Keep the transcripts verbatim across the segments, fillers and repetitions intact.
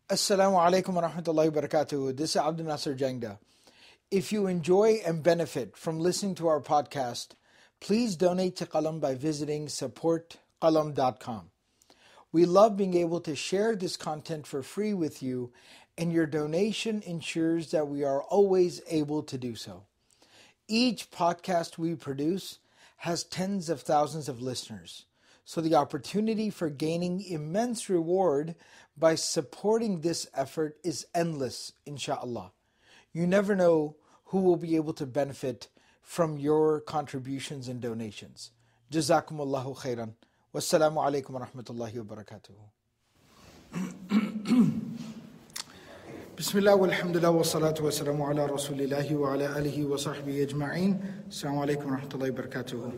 Assalamu alaikum wa rahmatullahi wa barakatuh. This is Abdul Nasir Jangda. If you enjoy and benefit from listening to our podcast, please donate to Qalam by visiting support qalam dot com. We love being able to share this content for free with you, and your donation ensures that we are always able to do so. Each podcast we produce has tens of thousands of listeners, so the opportunity for gaining immense reward by supporting this effort is endless, inshaAllah. You never know who will be able to benefit from your contributions and donations. Jazakumullahu khairan. Wassalamu alaikum wa rahmatullahi wa barakatuh. Bismillah walhamdulillah wa salatu wa salamu ala rasulillahi wa ala alihi wa sahbihi ajma'een. Assalamu alaikum wa rahmatullahi wa barakatuh.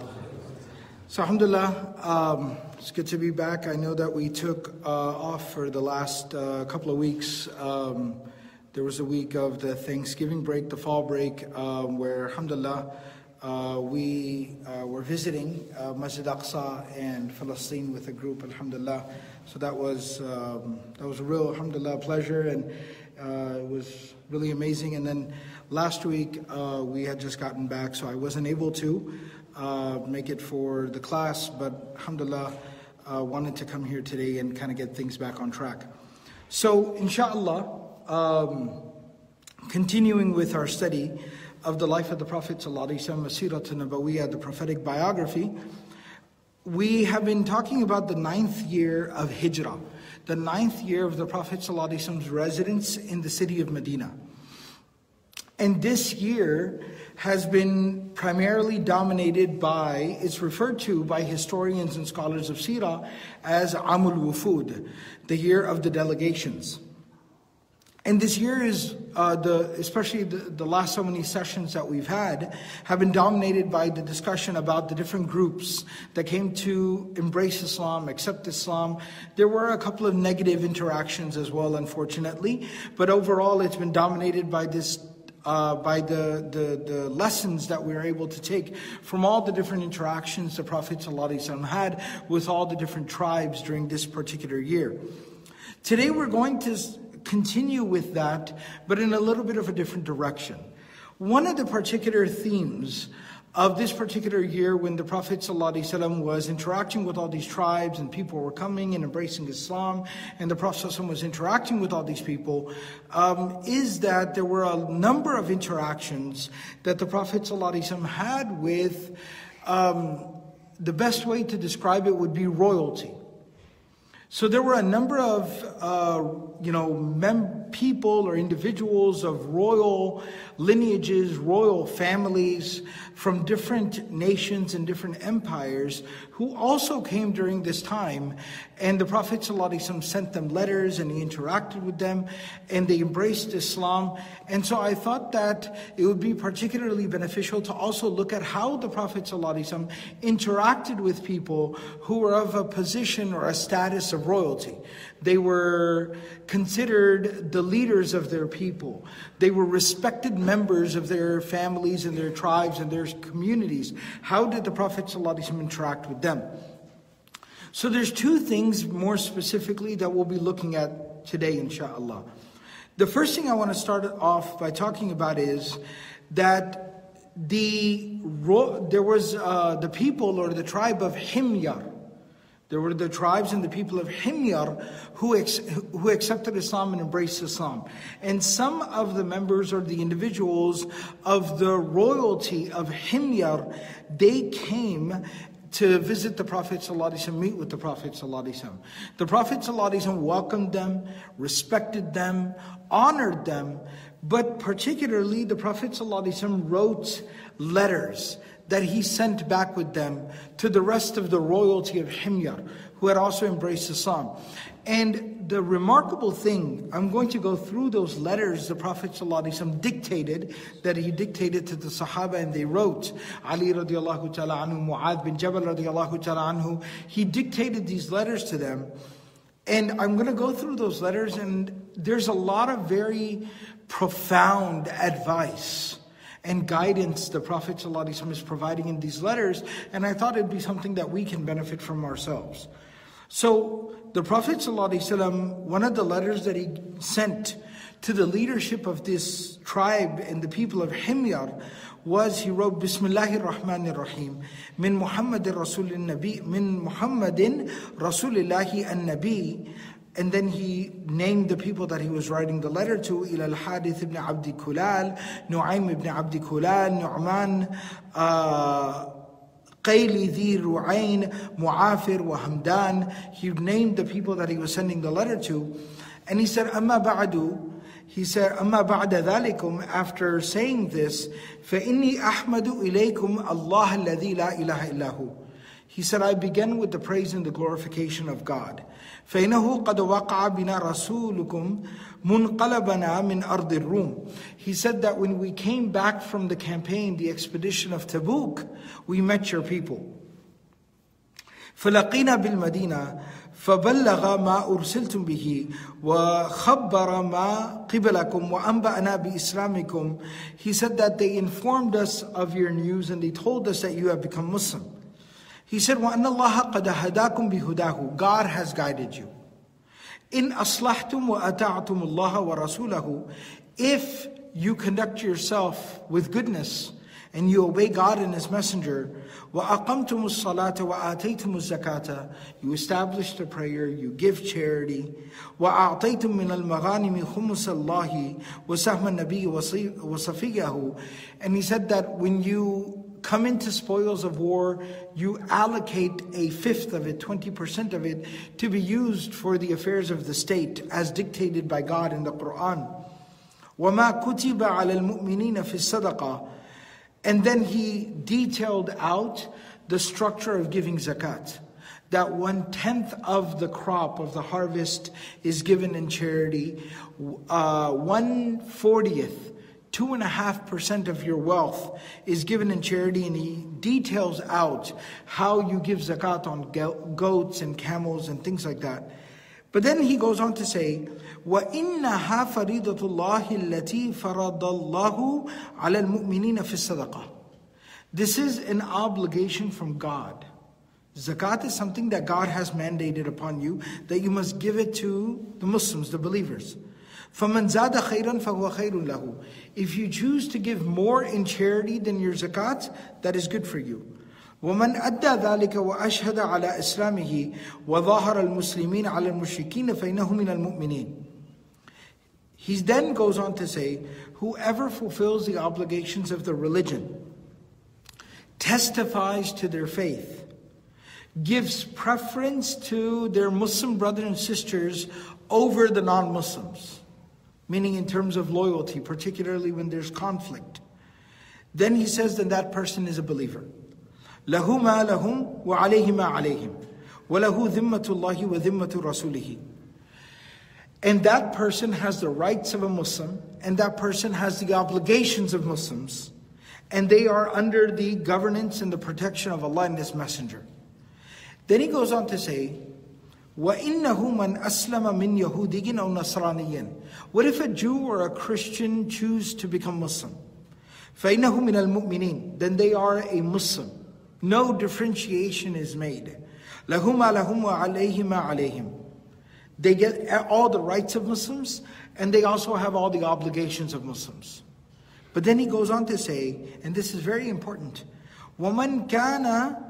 So alhamdulillah, um, it's good to be back. I know that we took uh, off for the last uh, couple of weeks. Um, there was a week of the Thanksgiving break, the fall break, um, where alhamdulillah, uh, we uh, were visiting uh, Masjid Aqsa and Palestine with a group, alhamdulillah. So that was um, that was a real, alhamdulillah, pleasure, and uh, it was really amazing. And then last week, uh, we had just gotten back, so I wasn't able to Uh, make it for the class, but alhamdulillah, uh, wanted to come here today and kind of get things back on track. So inshallah, um, continuing with our study of the life of the Prophet sallallahu alaihi wasallam, Seerah Nabawiyyah, the prophetic biography, we have been talking about the ninth year of Hijrah, the ninth year of the Prophet sallallahu alaihi wasallam's residence in the city of Medina. And this year has been primarily dominated by, it's referred to by historians and scholars of Seerah as Amul Wufud, the year of the delegations. And this year is, uh, the especially the, the last so many sessions that we've had, have been dominated by the discussion about the different groups that came to embrace Islam, accept Islam. There were a couple of negative interactions as well, unfortunately, but overall it's been dominated by this Uh, by the, the, the lessons that we are able to take from all the different interactions the Prophet ﷺ had with all the different tribes during this particular year. Today we're going to continue with that, but in a little bit of a different direction. One of the particular themes of this particular year, when the Prophet ﷺ was interacting with all these tribes and people were coming and embracing Islam, and the Prophet ﷺ was interacting with all these people, um, is that there were a number of interactions that the Prophet ﷺ had with, um, the best way to describe it would be royalty. So there were a number of, uh, you know, mem- people or individuals of royal lineages, royal families from different nations and different empires who also came during this time. And the Prophet ﷺ sent them letters and he interacted with them and they embraced Islam. And so I thought that it would be particularly beneficial to also look at how the Prophet ﷺ interacted with people who were of a position or a status of royalty. They were considered the leaders of their people. They were respected members of their families and their tribes and their communities. How did the Prophet ﷺ interact with them? So there's two things more specifically that we'll be looking at today, inshallah. The first thing I want to start off by talking about is that the there was uh, the people or the tribe of Himyar. There were the tribes and the people of Himyar who ex- who accepted Islam and embraced Islam. And some of the members or the individuals of the royalty of Himyar, they came to visit the Prophet ﷺ, meet with the Prophet ﷺ. The Prophet ﷺ welcomed them, respected them, honored them, but particularly the Prophet ﷺ wrote letters that he sent back with them to the rest of the royalty of Himyar, who had also embraced Islam. And the remarkable thing, I'm going to go through those letters the Prophet ﷺ dictated, that he dictated to the Sahaba, and they wrote. Ali radiallahu ta'ala anhu, Mu'adh bin Jabal radiallahu ta'ala anhu, he dictated these letters to them. And I'm going to go through those letters, and there's a lot of very profound advice and guidance the Prophet ﷺ is providing in these letters, and I thought it'd be something that we can benefit from ourselves. So the Prophet ﷺ, one of the letters that he sent to the leadership of this tribe and the people of Himyar was, he wrote, Bismillahir Rahmanir Rahim, min Muhammadin Rasulin Nabi, min Muhammadin Rasulillahi an Nabi. And then he named the people that he was writing the letter to: Ila al-Hadith ibn Abdi Kulal, Nu'aym ibn Abdi Kulal, Nu'man, uh, Qayli Dhi Ru'ayn, Mu'afir wa Hamdan. He named the people that he was sending the letter to. And he said, Amma ba'du, he said, Amma ba'da dhalikum, after saying this, فَإِنِّي أَحْمَدُ إِلَيْكُمْ اللَّهَ الَّذِي لَا إِلَهَ إِلَّا هُ. He said, I begin with the praise and the glorification of God. فَإِنَّهُ قَدْ وَقَعَ بِنَا رَسُولُكُمْ مُنْقَلَبَنَا مِنْ أَرْضِ الرُّومِ. He said that when we came back from the campaign, the expedition of Tabuk, we met your people. فَلَقِينَا بِالْمَدِينَةِ فَبَلَّغَ مَا أُرْسِلْتُمْ بِهِ وَخَبَّرَ مَا قِبَلَكُمْ وَأَنْبَأَنَا بِإِسْلَامِكُمْ. He said that they informed us of your news and they told us that you have become Muslim. He said, وَأَنَّ اللَّهَ قَدْ هَدَاكُمْ بِهُدَاهُ. God has guided you. إِنْ أَصْلَحْتُمْ وَأَطَعْتُمُ اللَّهَ وَرَسُولَهُ. If you conduct yourself with goodness and you obey God and His Messenger, وَأَقَمْتُمُ الصَّلَاةَ وَآتَيْتُمُ الزَّكَاةَ. You establish the prayer, you give charity. وَأَعْطَيْتُم مِّنَ الْمَغَانِمِ خُمُسَ اللَّهِ وَسَهْمَ النَّبِيِّ وَصَفِيَّهُ. And he said that when you come into spoils of war, you allocate a fifth of it, twenty percent of it, to be used for the affairs of the state as dictated by God in the Quran. وَمَا كُتِبَ عَلَى الْمُؤْمِنِينَ فِي الصَّدَقَةِ. And then he detailed out the structure of giving zakat. That one-tenth of the crop of the harvest is given in charity. Uh, one-fortieth, two and a half percent of your wealth is given in charity. And he details out how you give zakat on goats and camels and things like that. But then he goes on to say, وَإِنَّهَا فَرِيضَةُ اللَّهِ الَّتِي فَرَضَ اللَّهُ عَلَى الْمُؤْمِنِينَ فِي الصَّدَقَةِ. This is an obligation from God. Zakat is something that God has mandated upon you, that you must give it to the Muslims, the believers. فَمَنْ زَادَ خَيْرًا فَهُوَ خَيْرٌ لَهُ. If you choose to give more in charity than your zakat, that is good for you. وَمَنْ أَدَّى ذَلِكَ وَأَشْهَدَ عَلَى إِسْلَامِهِ وَظَاهَرَ الْمُسْلِمِينَ عَلَى الْمُشْرِكِينَ فَإِنَّهُ مِنَ الْمُؤْمِنِينَ. He then goes on to say, whoever fulfills the obligations of the religion, testifies to their faith, gives preference to their Muslim brothers and sisters over the non-Muslims, meaning in terms of loyalty, particularly when there's conflict, then he says that that person is a believer. لَهُ مَا لَهُمْ وَعَلَيْهِ مَا عَلَيْهِمْ وَلَهُ ذِمَّةُ اللَّهِ وَذِمَّةُ رَسُولِهِ. And that person has the rights of a Muslim, and that person has the obligations of Muslims, and they are under the governance and the protection of Allah and His Messenger. Then he goes on to say, وَإِنَّهُ مَنْ أَسْلَمَ مِنْ يَهُودِيٍّ أَوْ نَصْرَانِيٍّ. What if a Jew or a Christian choose to become Muslim? فَإِنَّهُ مِنَ الْمُؤْمِنِينَ. Then they are a Muslim. No differentiation is made. لَهُ مَا لَهُمْ وَعَلَيْهِ مَا عَلَيْهِمْ. They get all the rights of Muslims, and they also have all the obligations of Muslims. But then he goes on to say, and this is very important, وَمَنْ كَانَ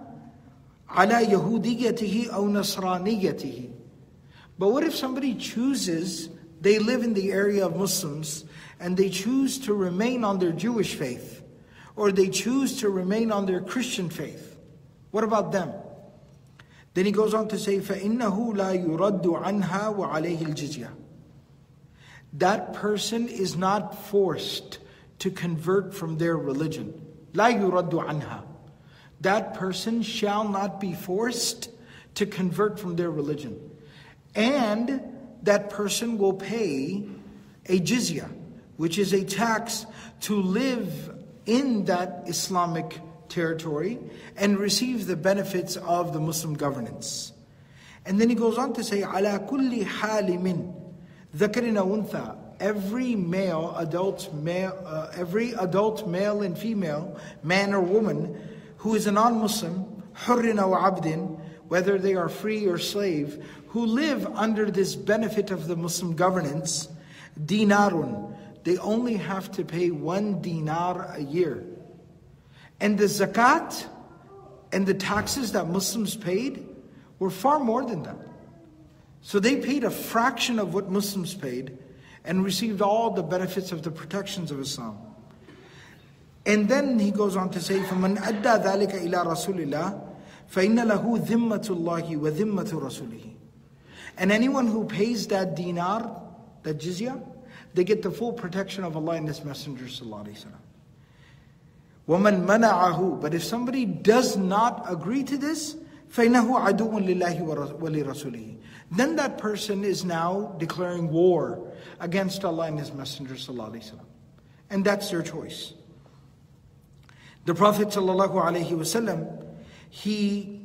عَلَى يَهُودِيَّتِهِ أَوْ نَصْرَانِيَّتِهِ. But what if somebody chooses, they live in the area of Muslims, and they choose to remain on their Jewish faith, or they choose to remain on their Christian faith? What about them? Then he goes on to say, فَإِنَّهُ لَا يُرَدُّ عَنْهَا وَعَلَيْهِ الْجِزْيَةِ. That person is not forced to convert from their religion. لَا يُرَدُّ عَنْهَا. That person shall not be forced to convert from their religion. And that person will pay a jizya, which is a tax to live in that Islamic territory and receive the benefits of the Muslim governance. And then he goes on to say, عَلَى كُلِّ حَالِمٍ ذَكَرٍ وَأُنْثَى. Every male, adult male, uh, every adult male and female, man or woman, who is a non-Muslim, حُرٍّ وَعَبْدٍ, whether they are free or slave, who live under this benefit of the Muslim governance, dinarun, they only have to pay one dinar a year. And the zakat and the taxes that Muslims paid were far more than that. So they paid a fraction of what Muslims paid and received all the benefits of the protections of Islam. And then he goes on to say, فَمَنْ أَدَّى ذَلِكَ إِلَىٰ رَسُولِ اللَّهِ فَإِنَّ لَهُ ذِمَّةُ اللَّهِ وَذِمَّةُ رَسُولِهِ. And anyone who pays that dinar, that jizya, they get the full protection of Allah and His Messenger sallallahu alayhi wa sallam. وَمَنْ مَنَعَهُ. But if somebody does not agree to this, فَإِنَّهُ عَدُوٌ لِلَّهِ وَلِرَسُولِهِ. Then that person is now declaring war against Allah and His Messenger sallallahu alayhi wa sallam. And that's their choice. The Prophet sallallahu alayhi wa sallam, he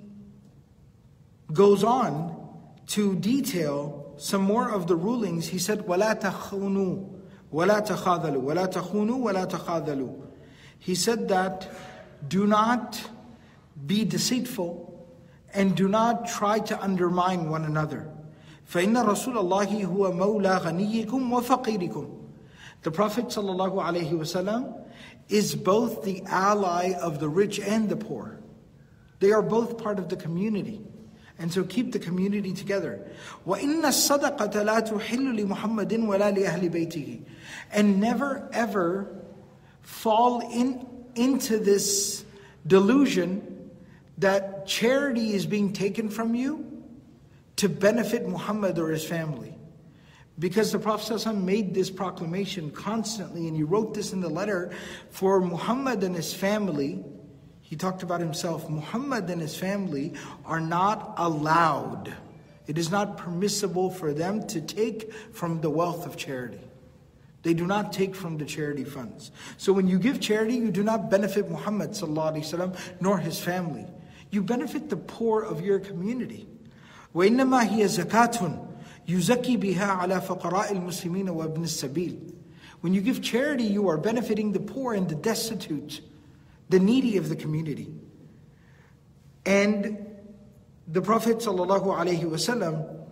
goes on to detail some more of the rulings. He said, وَلَا تَخُونُوا وَلَا تَخَاذَلُوا وَلَا تَخُونُوا وَلَا تَخَاذَلُوا. He said that do not be deceitful and do not try to undermine one another. فَإِنَّ رَسُولَ اللَّهِ هُوَ مَوْلَى غَنِيِّكُمْ وَفَقِيرِكُمْ. The Prophet sallallahu alayhi wa sallam is both the ally of the rich and the poor. They are both part of the community. And so keep the community together. وَإِنَّ الصَّدَقَةَ لَا تُحِلُّ لِمُحَمَّدٍ وَلَا لِأَهْلِ بَيْتِهِ. And never ever fall in into this delusion that charity is being taken from you to benefit Muhammad or his family. Because the Prophet ﷺ made this proclamation constantly, and he wrote this in the letter for Muhammad and his family. He talked about himself. Muhammad and his family are not allowed. It is not permissible for them to take from the wealth of charity. They do not take from the charity funds. So when you give charity, you do not benefit Muhammad sallallahu alaihi wasallam nor his family. You benefit the poor of your community. وَإِنَّمَا هِيَ زَكَاتٌ يُزَكِّي بِهَا عَلَى فَقَرَاءِ الْمُسْلِمِينَ وَابْنِ السَّبِيلِ. When you give charity, you are benefiting the poor and the destitute, the needy of the community. And the Prophet sallallahu alaihi wasallam,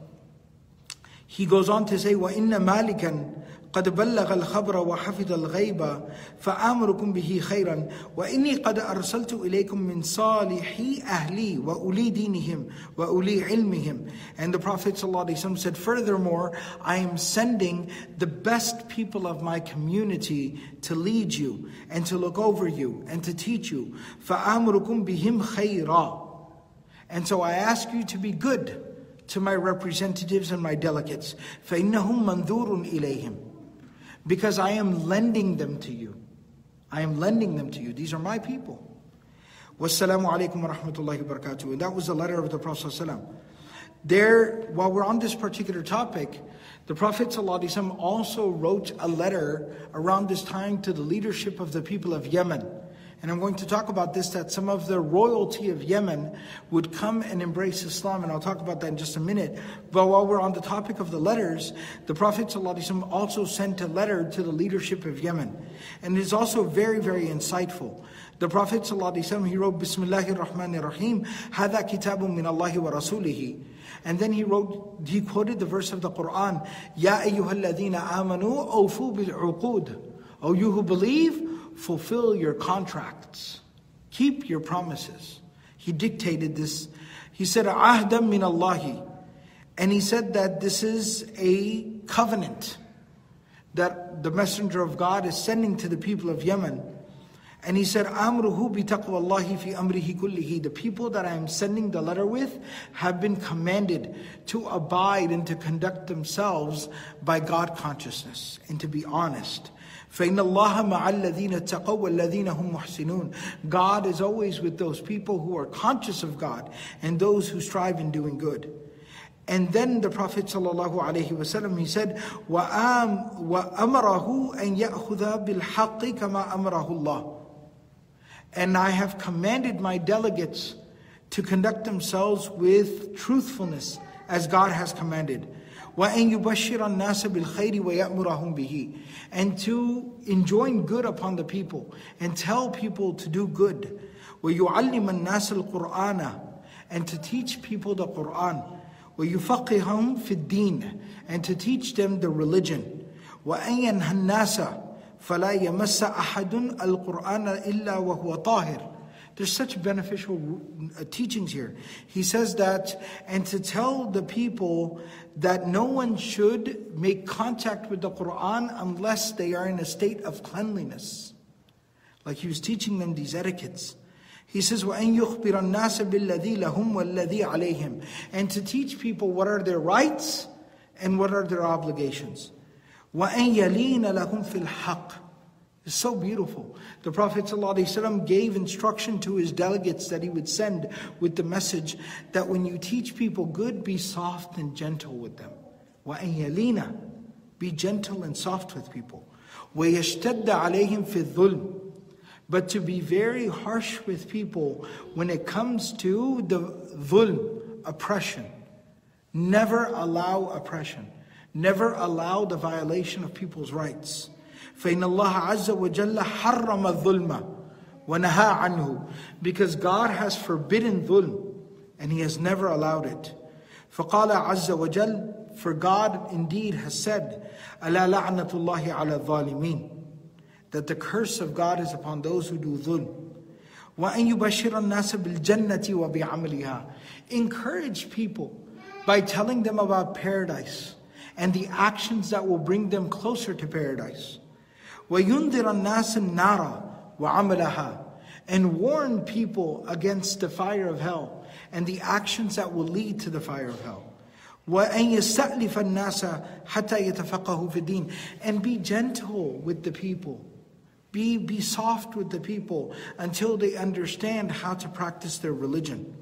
he goes on to say, وَإِنَّ مَالِكًا قد بلغ الخبر وحفظ الغيب فآمركم به خيرا وإني قد أرسلت إليكم من صالحي أهلي وأولي دينهم وأولي علمهم. And the Prophet ﷺ said, furthermore, I am sending the best people of my community to lead you and to look over you and to teach you. فآمركم بهم خيرا. And so I ask you to be good to my representatives and my delegates. فإنهم منذور إليهم. Because I am lending them to you. I am lending them to you. These are my people. Wassalamu alaikum wa rahmatullahi wa barakatuh. And that was the letter of the Prophet ﷺ. There, while we're on this particular topic, the Prophet ﷺ also wrote a letter around this time to the leadership of the people of Yemen. And I'm going to talk about this, that some of the royalty of Yemen would come and embrace Islam, and I'll talk about that in just a minute. But while we're on the topic of the letters, the Prophet ﷺ also sent a letter to the leadership of Yemen. And it is also very, very insightful. The Prophet ﷺ, he wrote, Bismillahir Rahmanir Rahim, Hada kitabun min Allahi wa rasulihi. And then he wrote, he quoted the verse of the Quran, Ya ayyuhalladhina amanu awfu bil uqud. O you who believe, fulfill your contracts. Keep your promises. He dictated this. He said, Ahdam min Allahi. And he said that this is a covenant that the Messenger of God is sending to the people of Yemen. And he said, Amruhu bi taqwallahi fi amrihi kullihi. The people that I am sending the letter with have been commanded to abide and to conduct themselves by God consciousness and to be honest. فَإِنَّ اللَّهَ مَعَ الَّذِينَ اتَّقَوْا وَالَّذِينَ هُمْ مُحْسِنُونَ. God is always with those people who are conscious of God and those who strive in doing good. And then the Prophet sallallahu alaihi wasallam, he said, وَأَمَرَهُ أَنْ يَأْخُذَ بِالْحَقِّ كَمَا أَمَرَهُ اللَّهُ. And I have commanded my delegates to conduct themselves with truthfulness as God has commanded. وَأَنْ يُبَشِّرَ النَّاسَ بِالْخَيْرِ وَيَأْمُرَهُمْ بِهِ. And to enjoin good upon the people and tell people to do good. وَيُعَلِّمَ النَّاسَ الْقُرْآنَ. and to teach people the Quran. وَيُفَقِّهُمْ فِي الدِّينِ, and to teach them the religion. وَأَنْ يَنْهَى النَّاسَ فَلَا يَمَسَّ أَحَدٌ الْقُرْآنَ إِلَّا وَهُوَ طَاهِرٌ. There's such beneficial teachings here. He says that, and to tell the people that no one should make contact with the Quran unless they are in a state of cleanliness. Like he was teaching them these etiquettes. He says, وَأَنْ يُخْبِرَ النَّاسَ بِالَّذِي لَهُمْ وَالَّذِي عَلَيْهِمْ, and to teach people what are their rights and what are their obligations. وَأَنْ يَلِينَ لَهُمْ فِي الْحَقِّ. It's so beautiful. The Prophet ﷺ gave instruction to his delegates that he would send with the message that when you teach people good, be soft and gentle with them. وَأَنْ يَلِينَ, be gentle and soft with people. وَيَشْتَدَّ عَلَيْهِمْ فِي الظُّلْمِ, but to be very harsh with people when it comes to the dhulm, oppression. Never allow oppression. Never allow the violation of people's rights. فَإِنَّ اللَّهَ عَزَّ وَجَلَّ حَرَّمَ الظُّلْمَ وَنَهَى عَنْهُ, because God has forbidden dhulm and He has never allowed it. فَقَالَ عَزَّ وَجَلَّ, for God indeed has said, أَلَا لَعْنَةُ اللَّهِ عَلَى الظَّالِمِينَ, that the curse of God is upon those who do dhulm. وَأَن يُبَشِّرَ النَّاسَ بِالْجَنَّةِ وَبِعَمَلِهَا, encourage people by telling them about paradise and the actions that will bring them closer to paradise. وَيُنذِرَ النَّاسَ النَّارَ وَعَمَلَهَا, and warn people against the fire of hell and the actions that will lead to the fire of hell. وَأَن يَسْتَأْلِفَ النَّاسَ حَتَّى يَتَفَقَّهُ فِي الدِّينِ, and be gentle with the people. Be, be soft with the people until they understand how to practice their religion.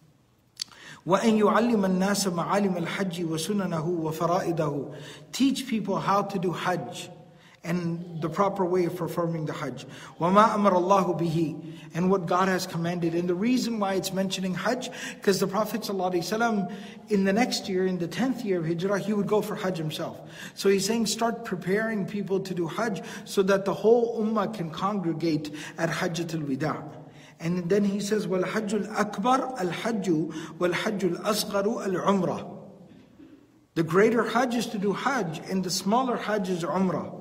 وَأَن يُعَلِّمَ النَّاسَ مَعَالِمَ الْحَجِّ وَسُنَنَهُ وَفَرَائِدَهُ, teach people how to do Hajj and the proper way of performing the Hajj. وَمَا أَمَرَ اللَّهُ بِهِ, and what God has commanded. And the reason why it's mentioning Hajj, because the Prophet ﷺ, in the next year, in the tenth year of Hijrah, he would go for Hajj himself. So he's saying start preparing people to do Hajj so that the whole Ummah can congregate at Hajjatul Wida'. And then he says, وَالْحَجُّ الْأَكْبَرُ الْحَجُّ وَالْحَجُّ الْأَصْغَرُ الْعُمْرَةُ. The greater Hajj is to do Hajj, and the smaller Hajj is Umrah.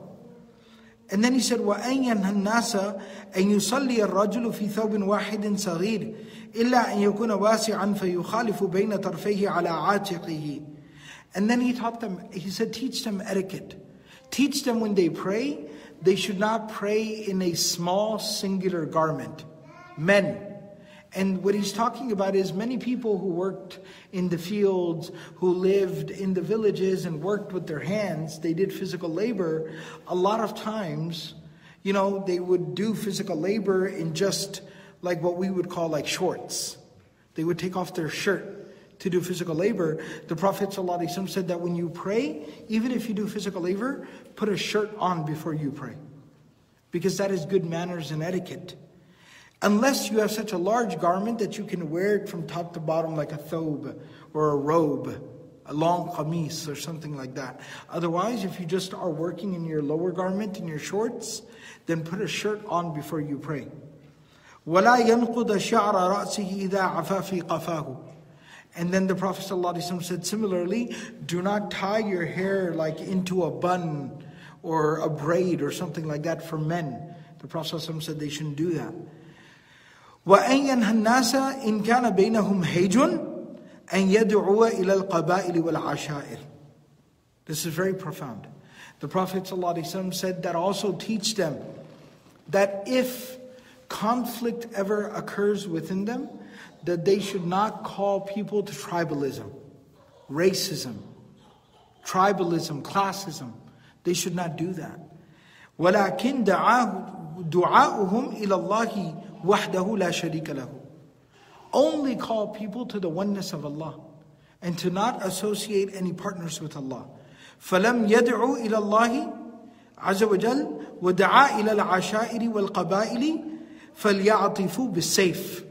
And then he said, وَأَنْ يَنْهَى النَّاسَ أَنْ يُصَلِّيَ الرَّجُلُ فِي ثَوْبٍ وَاحِدٍ صَغِيرٍ إِلَّا أَنْ يَكُونَ وَاسِعًا فَيُخَالِفُ بَيْنَ طَرْفَيْهِ عَلَى عَاتِقِهِ. And then he taught them, he said, teach them etiquette. Teach them when they pray, they should not pray in a small singular garment. Men. And what he's talking about is many people who worked in the fields, who lived in the villages and worked with their hands, they did physical labor. A lot of times, you know, they would do physical labor in just like what we would call like shorts. They would take off their shirt to do physical labor. The Prophet ﷺ said that when you pray, even if you do physical labor, put a shirt on before you pray. Because that is good manners and etiquette. Unless you have such a large garment that you can wear it from top to bottom like a thobe or a robe, a long qamis or something like that. Otherwise, if you just are working in your lower garment, in your shorts, then put a shirt on before you pray. وَلَا يَنْقُضَ شَعْرَ رَأْسِهِ إِذَا عَفَى فِي قَفَاهُ. And then the Prophet ﷺ said similarly, do not tie your hair like into a bun or a braid or something like that for men. The Prophet ﷺ said they shouldn't do that. وَأَنْ يَنْهَى النَّاسَ إِنْ كَانَ بَيْنَهُمْ هَيْجٌ أَنْ يَدْعُوَ إِلَى الْقَبَائِلِ وَالْعَشَائِرِ. This is very profound. The Prophet ﷺ said that also teach them that if conflict ever occurs within them, that they should not call people to tribalism, racism, tribalism, classism. They should not do that. وَلَكِنْ دُعَاؤُهُمْ إِلَى اللَّهِ وَحْدَهُ لَا شَرِيكَ لَهُ. Only call people to the oneness of Allah and to not associate any partners with Allah. فَلَمْ يَدْعُوا إِلَى اللَّهِ عَزَّ وَجَلَّ وَدَعَا إِلَى الْعَشَائِرِ وَالْقَبَائِلِ فَلْيَعْطِفُوا بِالسَّيْفِ.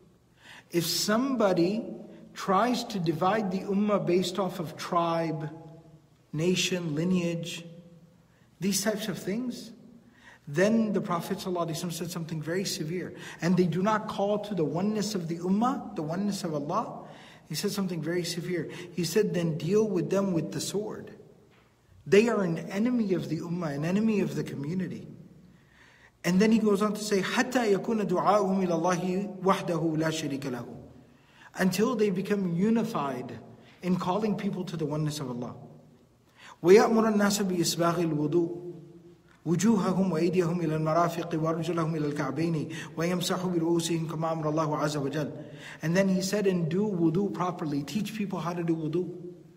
If somebody tries to divide the ummah based off of tribe, nation, lineage, these types of things, then the Prophet ﷺ said something very severe. And they do not call to the oneness of the ummah, the oneness of Allah, He said something very severe. He said, then deal with them with the sword. They are an enemy of the ummah, an enemy of the community. And then he goes on to say, حَتَّى يَكُونَ دُعَاؤُهُمْ إِلَى اللَّهِ وَحْدَهُ لَا شَرِيكَ لَهُ. Until they become unified in calling people to the oneness of Allah. وَيَأْمُرَ النَّاسَ بِإِسْبَاغِ الْوُضُوءِ وجوههم وأيديهم إلى المرافق وأرجلهم إلى الكعبين ويمسحوا برؤوسهم كما أمر الله عز وجل. And then he said, and do wudu properly. Teach people how to do wudu.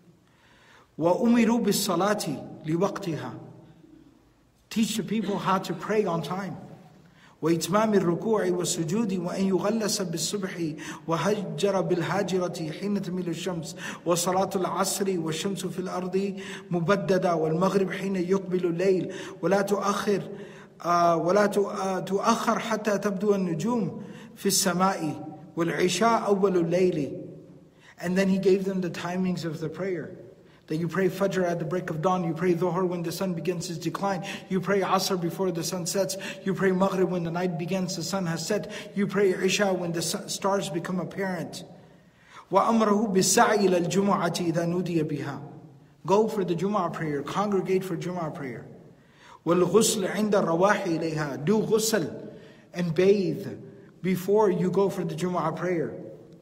وأمروا بالصلاة لوقتها. Teach the people how to pray on time. وإتمام الركوع والسجود وأن يغلس بالصبح وهجر بالهاجرة حين تميل الشمس وصلاة العصر والشمس في الأرض مبددة والمغرب حين يقبل الليل ولا تؤخر ولا تؤخر حتى تبدو النجوم في السماء والعشاء أول الليل. And then he gave them the timings of the prayer. That you pray Fajr at the break of dawn, you pray Dhuhr when the sun begins its decline, you pray Asr before the sun sets, you pray Maghrib when the night begins, the sun has set, you pray Isha when the stars become apparent. وَأَمْرَهُ بِالسَّعِي إِلَى الْجُمُعَةِ إِذَا نُودِيَ بِهَا. Go for the Jumu'ah prayer, congregate for Jumu'ah prayer. وَالْغُسْلِ عِنْدَ الرَّوَاحِ إِلَيْهَا. Do ghusl and bathe before you go for the Jumu'ah prayer.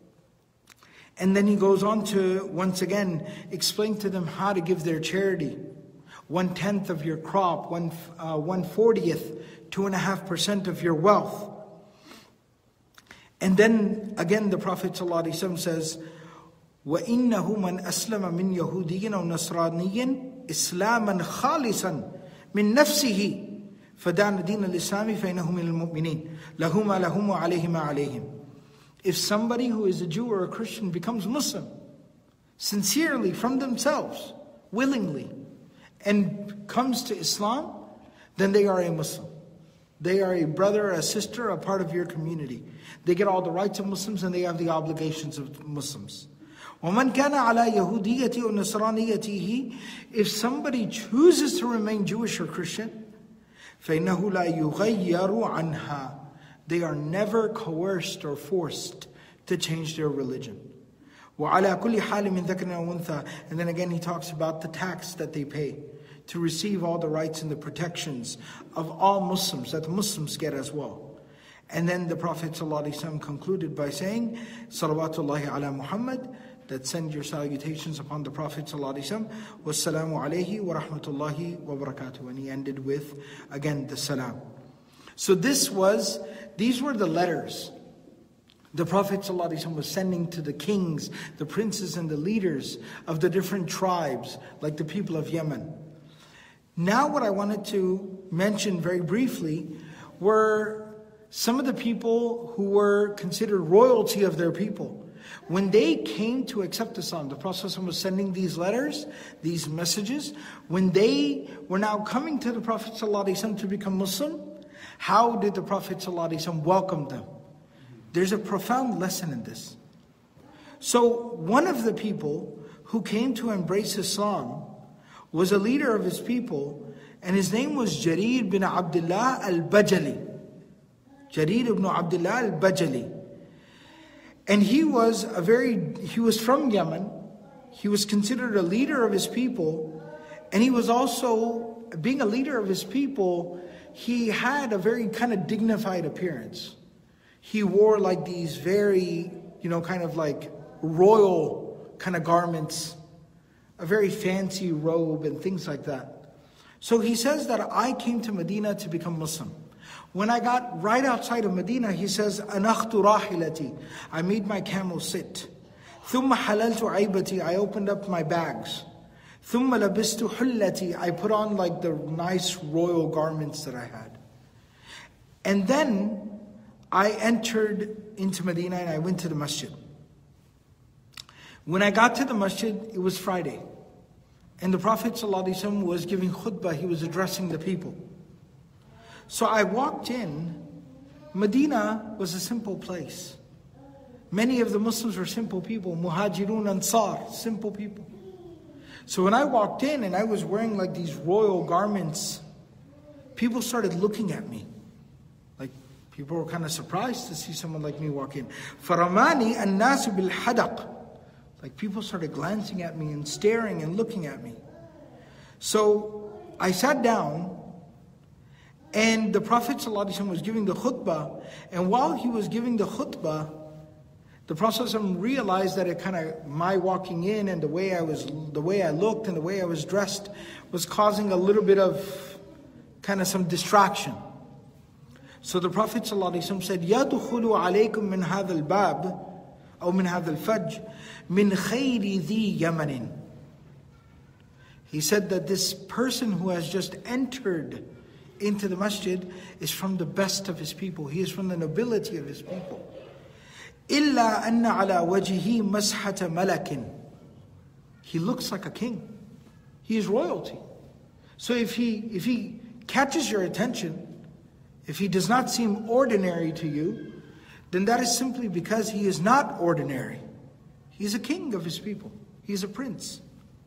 And then he goes on to, once again, explain to them how to give their charity. One tenth of your crop, one uh, one fortieth, two and a half percent of your wealth. And then again, the Prophet ﷺ says, وَإِنَّهُ مَنْ أَسْلَمَ مِنْ يَهُودِيٍّ أَوْ نَصْرَانِيٍّ إِسْلَامًا خَالِصًا مِنْ نَفْسِهِ فَدَانَ دِينَ الْإِسْلَامِ فَإِنَّهُ مِنَ الْمُؤْمِنِينَ لَهُ مَا لَهُمْ وَعَلَيْهِ مَا عَلَيْهِمْ. If somebody who is a Jew or a Christian becomes Muslim, sincerely from themselves, willingly, and comes to Islam, then they are a Muslim. They are a brother, a sister, a part of your community. They get all the rights of Muslims and they have the obligations of Muslims. وَمَنْ كَانَ عَلَى يَهُودِيَّةِ وَنَصْرَانِيَّتِهِ. If somebody chooses to remain Jewish or Christian, فَإِنَّهُ لَا يُغَيَّرُ عَنْهَا. They are never coerced or forced to change their religion. وَعَلَى كُلِّ حَالٍ مِنْ ذَكْرٍ وَأُنْثَى. And then again he talks about the tax that they pay to receive all the rights and the protections of all Muslims, that the Muslims get as well. And then the Prophet ﷺ concluded by saying, Salawatullahi ala Muhammad, that send your salutations upon the Prophet ﷺ, wassalamu alayhi wa rahmatullahi wa barakatuh. And he ended with, again, the salam. So this was, these were the letters the Prophet ﷺ was sending to the kings, the princes and the leaders of the different tribes, like the people of Yemen. Now what I wanted to mention very briefly were some of the people who were considered royalty of their people. When they came to accept Islam, the Prophet ﷺ was sending these letters, these messages. When they were now coming to the Prophet ﷺ to become Muslim, how did the Prophet ﷺ welcome them? There's a profound lesson in this. So one of the people who came to embrace Islam was a leader of his people, and his name was Jarir bin Abdullah al-Bajali. Jarir ibn Abdullah al-Bajali. And he was a very, he was from Yemen. He was considered a leader of his people. And he was also, being a leader of his people, he had a very kind of dignified appearance. He wore like these very, you know, kind of like royal kind of garments, a very fancy robe and things like that. So he says that I came to Medina to become Muslim. When I got right outside of Medina, he says, أَنَخْتُ رَاحِلَتِي. I made my camel sit. ثُمَّ حَلَلْتُ عَيْبَتِي. I opened up my bags. ثُمَّ لَبِسْتُ حُلَّتِي. I put on like the nice royal garments that I had. And then I entered into Medina and I went to the masjid. When I got to the masjid, it was Friday. And the Prophet ﷺ was giving khutbah, he was addressing the people. So I walked in. Medina was a simple place. Many of the Muslims were simple people. Muhajirun, Ansar, simple people. So when I walked in and I was wearing like these royal garments, people started looking at me. Like people were kind of surprised to see someone like me walk in. فَرَمَانِي النَّاسُ بِالْحَدَقِ Like people started glancing at me and staring and looking at me. So I sat down, and the Prophet ﷺ was giving the khutbah, and while he was giving the khutbah, the Prophet ﷺ realized that it kind of, my walking in and the way I was, the way I looked and the way I was dressed was causing a little bit of kind of some distraction. So the Prophet ﷺ said, يَدْخُلُ عَلَيْكُم مِّنْ هَذَا الْبَابِ أو من هذا الفج من خير ذي يمن. He said that this person who has just entered into the masjid is from the best of his people. He is from the nobility of his people. إلا أن على وجهه مسحة ملك. He looks like a king. He is royalty. So if he if he catches your attention, if he does not seem ordinary to you, then that is simply because he is not ordinary. He is a king of his people. He is a prince.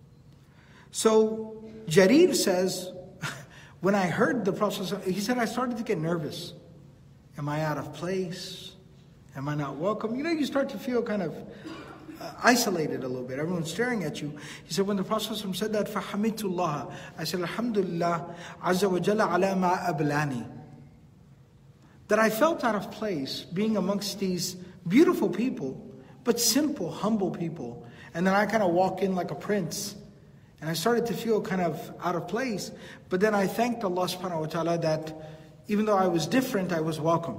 So Jarir says, when I heard the Prophet, he said, I started to get nervous. Am I out of place? Am I not welcome? You know, you start to feel kind of uh, isolated a little bit. Everyone's staring at you. He said, when the Prophet said that, فَحَمِدْتُ اللَّهَ, I said, Alhamdulillah, عَزَّ وَجَلَّ عَلَى مَا أَبْلَانِي. That I felt out of place being amongst these beautiful people, but simple, humble people. And then I kind of walk in like a prince. And I started to feel kind of out of place. But then I thanked Allah subhanahu wa ta'ala that even though I was different, I was welcome.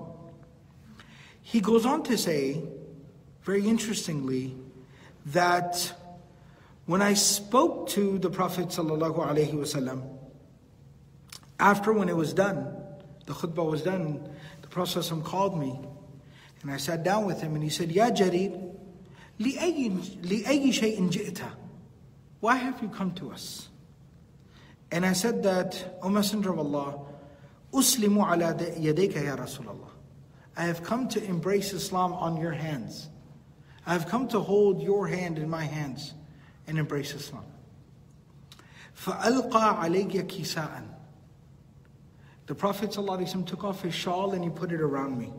He goes on to say, very interestingly, that when I spoke to the Prophet sallallahu, alayhi, wasallam, after when it was done, the khutbah was done, the Prophet ﷺ called me, and I sat down with him, and he said, Ya Jarir, لِأَيِّ شَيْءٍ جِئْتَ? Why have you come to us? And I said that, O Messenger of Allah, أُسْلِمُ عَلَى يَدَيْكَ يَا رَسُولَ اللَّهِ. I have come to embrace Islam on your hands. I have come to hold your hand in my hands and embrace Islam. فَأَلْقَى عَلَيَّ كِسَاءً. The Prophet ﷺ took off his shawl and he put it around me.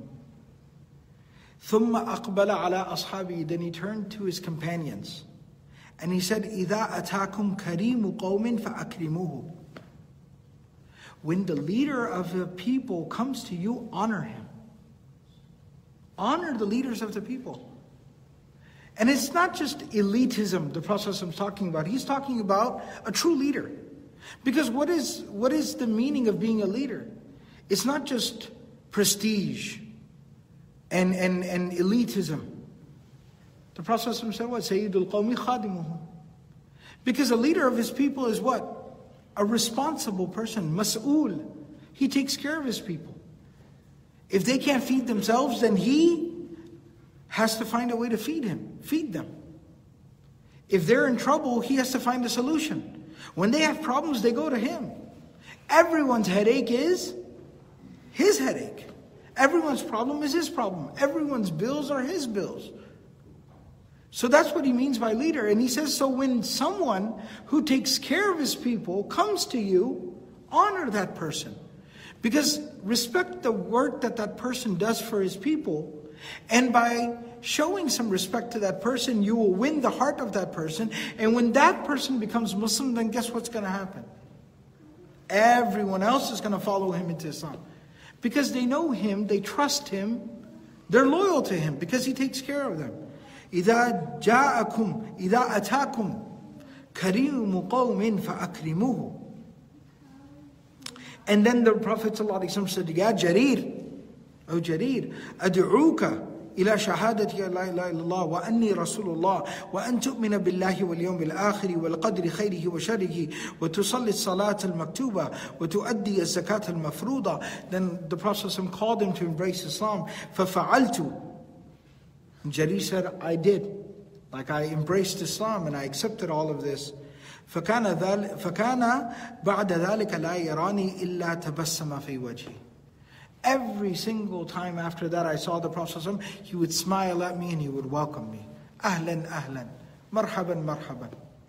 ثُمَّ أَقْبَلَ عَلَىٰ أَصْحَابِهِ. Then he turned to his companions. And he said, إِذَا أَتَاكُمْ كَرِيمُ قَوْمٍ فَأَكْرِمُوهُ. When the leader of the people comes to you, honor him. Honor the leaders of the people. And it's not just elitism the Prophet is talking about. He's talking about a true leader. Because what is what is the meaning of being a leader? It's not just prestige and, and, and elitism. The Prophet said what? Sayyidul Qawmi khadimuhum. Because a leader of his people is what? A responsible person, mas'ul. He takes care of his people. If they can't feed themselves, then he has to find a way to feed him, feed them. If they're in trouble, he has to find a solution. When they have problems, they go to him. Everyone's headache is his headache. Everyone's problem is his problem. Everyone's bills are his bills. So that's what he means by leader. And he says, so when someone who takes care of his people comes to you, honor that person. Because respect the work that that person does for his people. And by showing some respect to that person, you will win the heart of that person. And when that person becomes Muslim, then guess what's going to happen? Everyone else is going to follow him into Islam. Because they know him, they trust him, they're loyal to him because he takes care of them. إِذَا جَاءَكُمْ إِذَا أَتَاكُمْ كَرِيمُ قَوْمٍ فَأَكْرِمُوهُ. And then the Prophet ﷺ said, Ya Jarir, O Jarir, أدعوك إلى شهادة لا إله إلا الله وأني رسول الله وأن تؤمن بالله واليوم الآخر والقدر خيره وشره وتصلي الصلاة المكتوبة وتؤدي الزكاة المفروضة. Then the Prophet ﷺ called him to embrace Islam. فَفَعَلْتُ. Jarir said, I did. Like I embraced Islam and I accepted all of this. فكان ذلك فكان بعد ذلك لا يراني إلا تبسم في وجهي. Every single time after that I saw the Prophet ﷺ, he would smile at me and he would welcome me. أهلا أهلا مرحبا مرحبا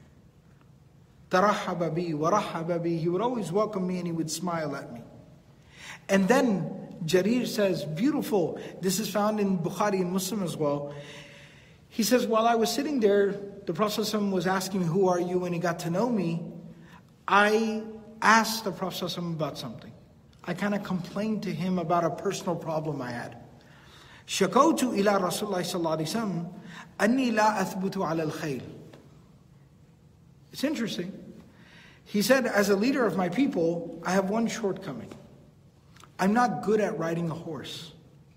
ترحب بي ورحب بي. He would always welcome me and he would smile at me. And then Jarir says, beautiful, this is found in Bukhari and Muslim as well. He says, while I was sitting there, the Prophet ﷺ was asking me, who are you? When he got to know me, I asked the Prophet ﷺ about something. I kind of complained to him about a personal problem I had. شَكَوْتُ إِلَىٰ رَسُولِ اللَّهِ صَلَّى اللَّهِ عَلَيْهِ وسلم أَنِّي لَا أَثْبُتُ عَلَى الْخَيْلِ. It's interesting. He said, as a leader of my people, I have one shortcoming. I'm not good at riding a horse.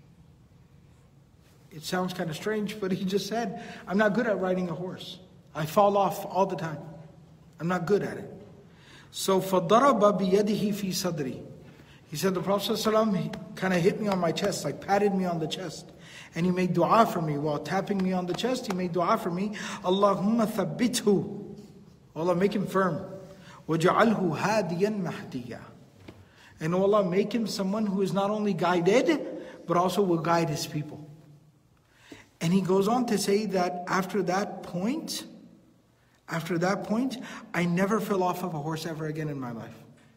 It sounds kind of strange, but he just said, I'm not good at riding a horse. I fall off all the time. I'm not good at it. So, فَضَرَبَ بِيَدِهِ فِي صَدْرِي. He said, the Prophet ﷺ kind of hit me on my chest, like patted me on the chest. And he made dua for me. While tapping me on the chest, he made dua for me. Allahumma thabbithu. Allah, make him firm. وَجَعَلْهُ هَادِيًا مَهْدِيًا. And Allah, make him someone who is not only guided, but also will guide his people. And he goes on to say that after that point, after that point, I never fell off of a horse ever again in my life.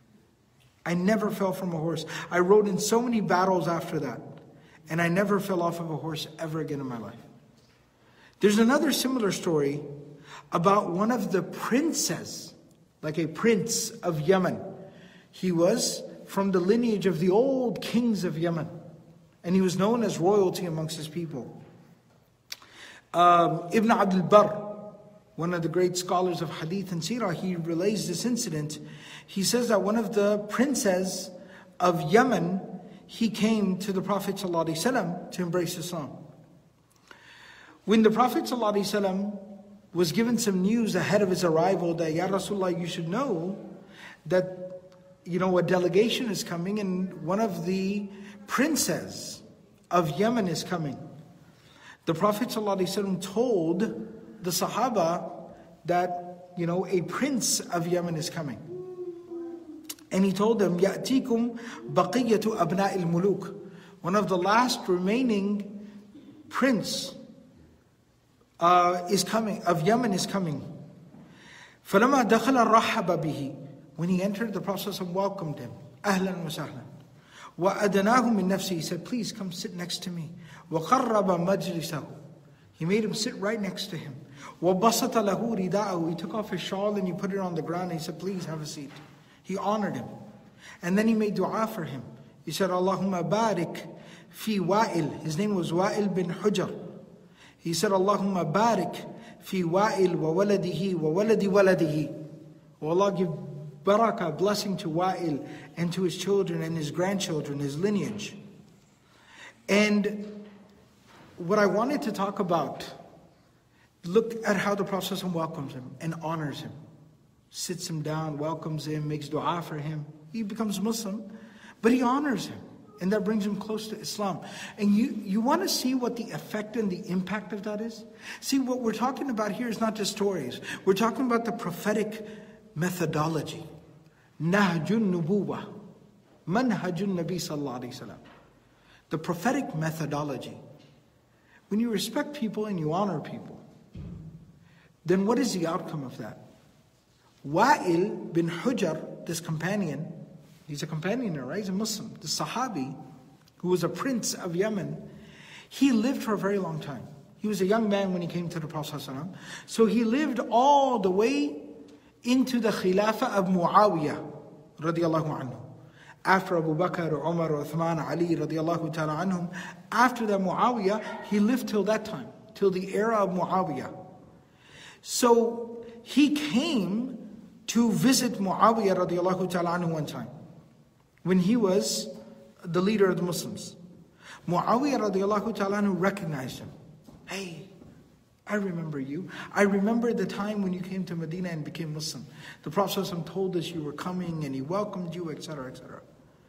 I never fell from a horse. I rode in so many battles after that. And I never fell off of a horse ever again in my life. There's another similar story about one of the princes, like a prince of Yemen. He was from the lineage of the old kings of Yemen. And he was known as royalty amongst his people. Um, Ibn Abdul, one of the great scholars of hadith and seerah, he relays this incident. He says that one of the princes of Yemen, he came to the Prophet ﷺ to embrace Islam. When the Prophet ﷺ was given some news ahead of his arrival that, Ya Rasulullah, you should know that, you know, a delegation is coming and one of the princes of Yemen is coming. The Prophet ﷺ told the Sahaba that, you know, a prince of Yemen is coming. And he told them, يَأْتِيكُمْ بَقِيَّةُ أَبْنَاءِ الْمُلُوكِ. One of the last remaining prince uh, is coming, of Yemen is coming. فَلَمَا دَخَلَ رَحَّبَ بِهِ. When he entered, the Prophet welcomed him. أَهْلًا وَسَهْلًا. وَأَدَنَاهُ مِن نَفْسِهِ. He said, please come sit next to me. وَقَرَّبَ مَجْلِسَهُ. He made him sit right next to him. وَبَسَطَ لَهُ رِدَاءَهُ. He took off his shawl and he put it on the ground and he said, please have a seat. He honored him. And then he made dua for him. He said, Allahumma barik fi Wa'il. His name was Wa'il bin Hujr. He said, Allahumma barik fi Wa'il wa waladihi wa waladi waladihi. O Allah, give barakah, blessing to Wa'il and to his children and his grandchildren, his lineage. And what I wanted to talk about, look at how the Prophet welcomes him and honors him. Sits him down, welcomes him, makes dua for him. He becomes Muslim, but he honors him. And that brings him close to Islam. And you, you want to see what the effect and the impact of that is? See, what we're talking about here is not just stories. We're talking about the prophetic methodology. Nahjun nubuwa. Manhajun nabi sallallahu alayhi wasallam. The prophetic methodology. When you respect people and you honor people, then what is the outcome of that? Wa'il bin Hujr, this companion, he's a companion, right? He's a Muslim. The Sahabi, who was a prince of Yemen, he lived for a very long time. He was a young man when he came to the Prophet ﷺ. So he lived all the way into the Khilafah of Muawiyah, radiallahu anhu. After Abu Bakr, or Umar, or Uthman, Ali, radiallahu ta'ala anhum, after that Muawiyah, he lived till that time, till the era of Muawiyah. So he came to visit Muawiyah radiallahu ta'ala anhu one time, when he was the leader of the Muslims. Muawiyah radiallahu ta'ala anhu recognized him. Hey, I remember you. I remember the time when you came to Medina and became Muslim. The Prophet ﷺ told us you were coming and he welcomed you, et cetera, et cetera.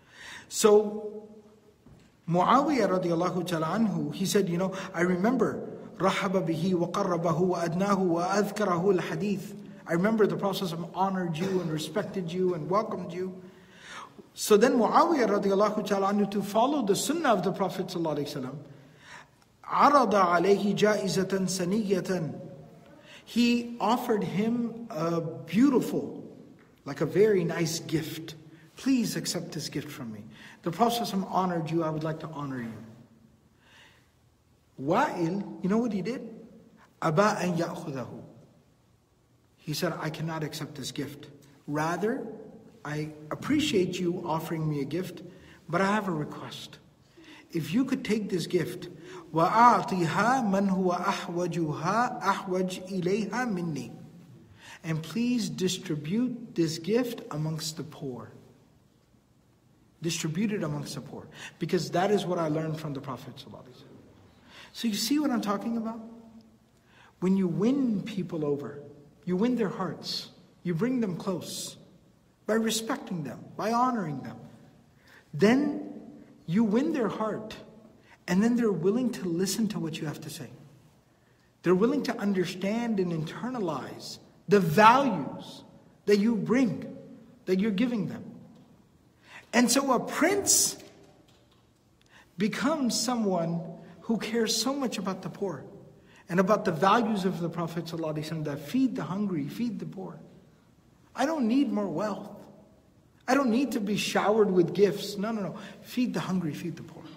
So Muawiyah radiallahu ta'ala anhu, he said, you know, I remember رَحَبَ بِهِ وَقَرَّبَهُ وَأَدْنَاهُ وَأَذْكَرَهُ الْحَدِيثِ. I remember the Prophet ﷺ honored you and respected you and welcomed you. So then Muawiyah radiallahu ta'ala anhu, to follow the sunnah of the Prophet ﷺ, عَرَضَ عَلَيْهِ جَائِزَةً سَنِيَّةً. He offered him a beautiful, like a very nice gift. Please accept this gift from me. The Prophet ﷺ honored you, I would like to honor you. Wa'il, you know what he did? أَبَا أَن يَأْخُذَهُ. He said, I cannot accept this gift. Rather, I appreciate you offering me a gift, but I have a request. If you could take this gift, وَأَعْطِهَا مَنْ هُوَ أَحْوَجُهَا أَحْوَجْ إِلَيْهَا مِنِّي. And please distribute this gift amongst the poor. Distribute it amongst the poor. Because that is what I learned from the Prophet ﷺ. So you see what I'm talking about? When you win people over, you win their hearts, you bring them close by respecting them, by honoring them. Then you win their heart, and then they're willing to listen to what you have to say. They're willing to understand and internalize the values that you bring, that you're giving them. And so a prince becomes someone who cares so much about the poor and about the values of the Prophet ﷺ, that feed the hungry, feed the poor. I don't need more wealth. I don't need to be showered with gifts. No, no, no. Feed the hungry, feed the poor.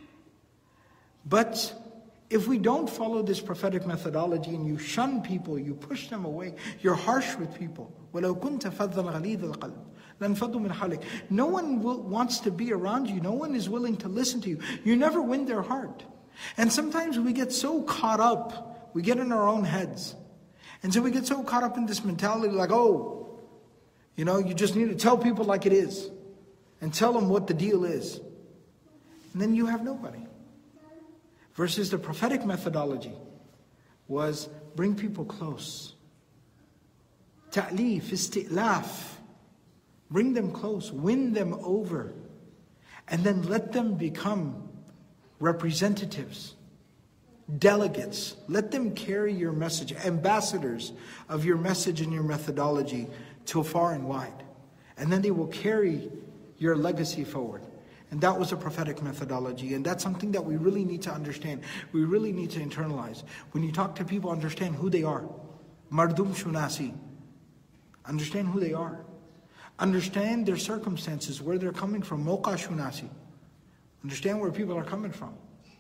But if we don't follow this prophetic methodology and you shun people, you push them away, you're harsh with people. وَلَوْ كُنْتَ فَضًّا غَلِيظَ الْقَلْبِ لَانْفَضُّوا مِنْ حَوْلِكَ. No one will, wants to be around you. No one is willing to listen to you. You never win their heart. And sometimes we get so caught up, we get in our own heads. And so we get so caught up in this mentality like, oh, you know, you just need to tell people like it is. And tell them what the deal is. And then you have nobody. Versus the prophetic methodology was bring people close. Ta'lif, isti'laf. Bring them close, win them over. And then let them become representatives, delegates. Let them carry your message, ambassadors of your message and your methodology to far and wide. And then they will carry your legacy forward. And that was a prophetic methodology. And that's something that we really need to understand. We really need to internalize. When you talk to people, understand who they are. Mardum shunasi. Understand who they are. Understand their circumstances, where they're coming from. Moqa shunasi. Understand where people are coming from.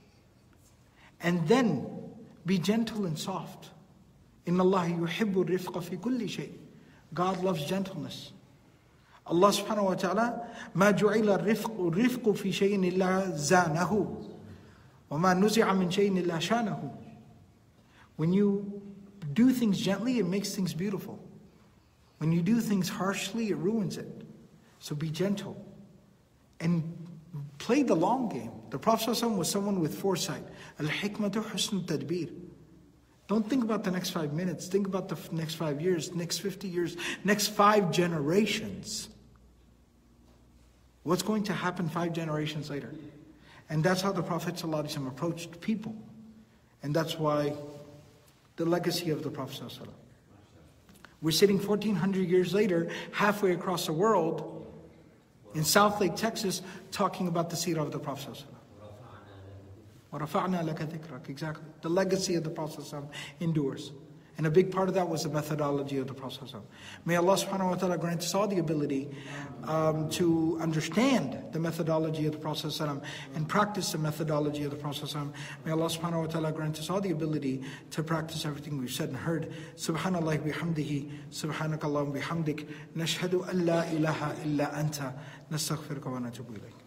And then be gentle and soft. Inna Allah yuhibbu rifqa fi kulli shay. God loves gentleness. Allah subhanahu wa ta'ala, مَا جُعِلَ الرِّفْقُ الرِّفْقُ فِي شَيْءٍ إِلَّا زَانَهُ وَمَا نُزِعَ مِنْ شَيْءٍ إِلَّا شَانَهُ. When you do things gently, it makes things beautiful. When you do things harshly, it ruins it. So be gentle. And play the long game. The Prophet ﷺ was someone with foresight. Al-hikmatu husn tadbir. Don't think about the next five minutes. Think about the next five years, next fifty years, next five generations. What's going to happen five generations later? And that's how the Prophet ﷺ approached people. And that's why the legacy of the Prophet ﷺ. We're sitting fourteen hundred years later, halfway across the world, in South Lake, Texas, talking about the seerah of the Prophet ﷺ. وَرَفَعْنَا لَكَ ذِكْرَكَ. Exactly. The legacy of the Prophet ﷺ endures. And a big part of that was the methodology of the Prophet ﷺ. May Allah subhanahu wa ta'ala grant us all the ability um, to understand the methodology of the Prophet ﷺ and practice the methodology of the Prophet ﷺ. May Allah subhanahu wa ta'ala grant us all the ability to practice everything we've said and heard. Subhanallah bihamdihi, subhanakallahum bihamdik, nashhadu an la ilaha illa anta, nastaghfiruka wa natubu ilayk.